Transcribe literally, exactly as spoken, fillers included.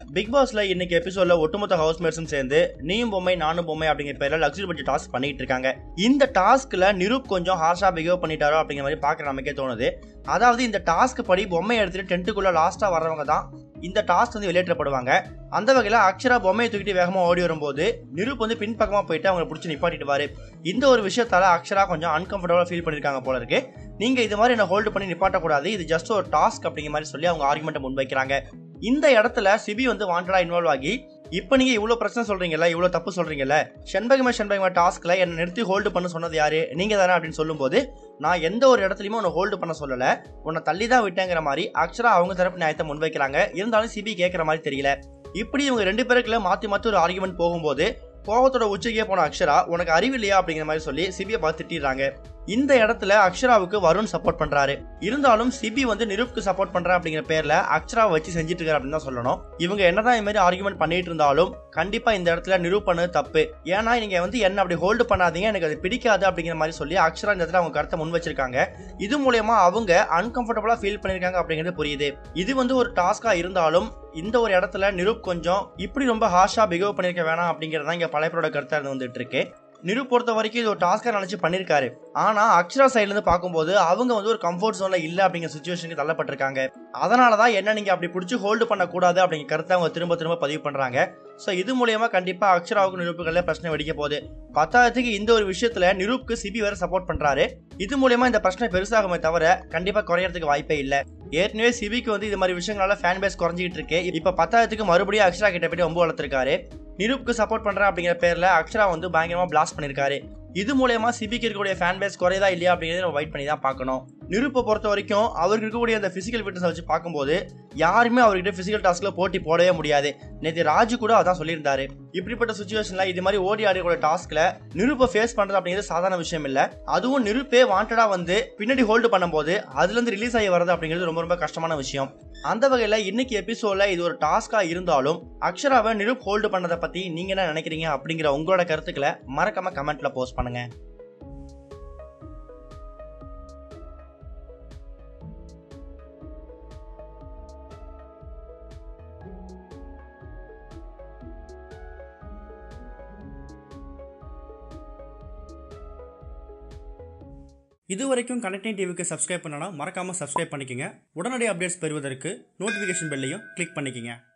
Big பாஸ்ல இன்னைக்கு எபிசோட்ல ஒட்டுமொத்த ஹவுஸ்மேட்ஸும் சேர்ந்து நீயும் பொம்மை நானும் பொம்மை அப்படிங்கிற பேர்ல லக்ஸரி பட்ஜெட் டாஸ்க் பண்ணிட்டு இருக்காங்க. இந்த டாஸ்க்ல நிரூப் கொஞ்சம் ஹார்ஷா பிஹேவ் பண்ணிட்டாரோ அப்படிங்கிற மாதிரி பாக்குற நமக்கே தோணுது. அதாவது இந்த டாஸ்க் படி பொம்மை எடுத்துட்டு டென்ட்டுக்குள்ள லாஸ்டா வர்றவங்க தான் இந்த டாஸ்க் வந்து வெளியேற்றப்படுவாங்க. அந்த வகையில அக்ஷரா பொம்மையை தூக்கிட்டு வேகமா ஓடி வரும்போது நிரூப் வந்து பின்பக்கமா போயிட்டு அவங்களை பிடிச்சி நிப்பாட்டிடுவாரு. இந்த ஒரு விஷயத்தால அக்ஷரா கொஞ்சம் அன்கம்ஃபர்டபுளா ஃபீல் பண்ணிருக்காங்க போல இருக்கு. நீங்க இது மாதிரி என்ன ஹோல்டு பண்ணி நிப்பாட்டக்கூடாது, இது ஜஸ்ட் ஒரு டாஸ்க் அப்படிங்கிற மாதிரி சொல்லி அவங்க ஆர்குமெண்ட் முன்வைக்கிறாங்க. இந்த இடத்துல சிபி வந்து வாண்டடா இன்வால்வ் ஆகி, இப்ப நீங்க இவ்வளவு பிரச்சனை சொல்றீங்கல்ல, இவ்வளவு தப்பு சொல்றீங்கல்ல, செண்பகமே செண்பகமே டாஸ்க்ல என்ன நிறுத்தி ஹோல்டு பண்ண சொன்னது யாரு, நீங்க தானே அப்படின்னு சொல்லும் போது, நான் எந்த ஒரு இடத்துலயுமே உன்னை ஹோல்டு பண்ண சொல்லல, உன்னை தள்ளி தான் விட்டேங்கிற மாதிரி அக்ஷரா அவங்க தரப்பு நியாயத்தை முன்வைக்கிறாங்க. இருந்தாலும் சிபி கேட்கற மாதிரி தெரியல. இப்படி இவங்க ரெண்டு பேருக்குள்ள மாத்தி மாத்தி ஒரு ஆர்குமெண்ட் போகும்போது கோவத்தோட உச்சிக்கே போன அக்ஷரா உனக்கு அறிவில்லையா அப்படிங்கிற மாதிரி சொல்லி சிபியை பார்த்து திட்டிடுறாங்க. இந்த இடத்துல அக்ஷராவுக்கு வருண் சப்போர்ட் பண்றாரு. இருந்தாலும் சிபி வந்து நிரூப்க்கு சப்போர்ட் பண்ற அப்படிங்கிற பேர்ல அக்ஷராவை வச்சு செஞ்சுட்டு இருக்காரு அப்படின்னு தான் சொல்லணும். இவங்க என்னதான் இந்த மாதிரி ஆர்குமெண்ட் பண்ணிட்டு இருந்தாலும் கண்டிப்பா இந்த இடத்துல நிரூப் பண்ணது தப்பு. ஏன்னா நீங்க வந்து என்ன அப்படி ஹோல்டு பண்ணாதீங்க, எனக்கு அது பிடிக்காது அப்படிங்கிற மாதிரி சொல்லி அக்ஷரா இந்த இடத்துல அவங்க கருத்தை முன் வச்சிருக்காங்க. இது மூலமா அவங்க அன்கம்ஃபர்டபுளா ஃபீல் பண்ணிருக்காங்க அப்படிங்கிறது புரியுது. இது வந்து ஒரு டாஸ்கா இருந்தாலும் இந்த ஒரு இடத்துல நிரூப் கொஞ்சம் இப்படி ரொம்ப ஹார்ஷா பிஹேவ் பண்ணிருக்க வேணாம் அப்படிங்கறத இங்க பல பேரோட கருத்தா இருந்து வந்துட்டு இருக்கு. நிரூப் பொறுத்த வரைக்கும் இது ஒரு டாஸ்கா நினைச்சு பண்ணிருக்காரு. ஆனா அக்ஷரா சைட்ல இருந்து பார்க்கும்போது அவங்க வந்து ஒரு கம்ஃபர்ட் ஜோன்ல இல்ல அப்படிங்கிற சிச்சுவேஷனுக்கு தள்ளப்பட்டிருக்காங்க. அதனாலதான் என்ன நீங்க அப்படி பிடிச்சி ஹோல்டு பண்ண கூடாது அப்படிங்கிற கருத்தை அவங்க திரும்ப திரும்ப பதிவு பண்றாங்க. சோ இது மூலமா கண்டிப்பா அக்ஷராவுக்கு நிரூப்புகள்ல பிரச்சனை வெடிக்க போகுது. பத்தாயிரத்துக்கு இந்த ஒரு விஷயத்துல நிரூப்க்கு சிபி வேற சப்போர்ட் பண்றாரு. இது மூலமா இந்த பிரச்சனை பெருசாகுமே தவிர கண்டிப்பா குறையறதுக்கு வாய்ப்பே இல்ல. ஏற்கனவே சிபிக்கு வந்து இது மாதிரி விஷயங்களால ஃபேன் பேஸ் குறைஞ்சிட்டு இருக்கு. இப்ப பத்தாயிரத்துக்கு மறுபடியும் அக்ஷரா கிட்ட போய் ரொம்ப வளர்த்திருக்காரு. நிரூப்க்கு சப்போர்ட் பண்றேன் அப்படிங்கிற பேர்ல அக்ஷரா வந்து பயங்கரமா பிளாஸ்ட் பண்ணிருக்காரு. இது மூலமா சிபிக்கு இருக்கக்கூடிய ஃபேன் பேஸ் குறையதா இல்லையா அப்படிங்கிறத நம்ம வெயிட் பண்ணி தான் பார்க்கணும். நிரூப்பை பொறுத்த வரைக்கும் அவருக்கு இருக்கக்கூடிய அந்த பிசிக்கல் ஃபிட்னஸ் வச்சு பார்க்கும்போது யாருமே அவர்கிட்ட பிசிக்கல் டாஸ்க்ல போட்டி போடவே முடியாது. நேற்று ராஜு கூட அதான் சொல்லியிருந்தாரு. இப்படிப்பட்ட சிச்சுவேஷன்ல இது மாதிரி ஓடி ஆடியோட டாஸ்க்ல நிரூப்பை ஃபேஸ் பண்றது அப்படிங்கிறது சாதாரண விஷயம் இல்ல. அதுவும் நிரூப்பே வாண்டடா வந்து பின்னாடி ஹோல்டு பண்ணும்போது அதுல இருந்து ரிலீஸ் ஆகி வரது அப்படிங்கிறது ரொம்ப ரொம்ப கஷ்டமான விஷயம். அந்த வகையில இன்னைக்கு எபிசோட்ல இது ஒரு டாஸ்கா இருந்தாலும் அக்ஷராவை நிரூப் ஹோல்டு பண்ணதை பத்தி நீங்க என்ன நினைக்கிறீங்க அப்படிங்கிற உங்களோட கருத்துக்களை மறக்காம கமெண்ட்ல போஸ்ட் பண்ணுங்க. இதுவரைக்கும் கனெக்டிங் டிவிக்கு சப்ஸ்கிரைப் பண்ணனா மறக்காம சப்ஸ்கிரைப் பண்ணிக்கங்க. உடனடி அப்டேட்ஸ் பெறுவதற்கு நோட்டிஃபிகேஷன் பெல்லையும் கிளிக் பண்ணிக்கங்க.